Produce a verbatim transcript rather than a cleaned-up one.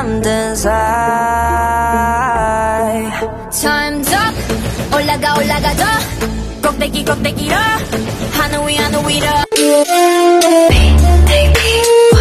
잠든 사이 Time's up 올라가 올라가 더 꼭대기 꼭대기로 하늘 위 하늘 위로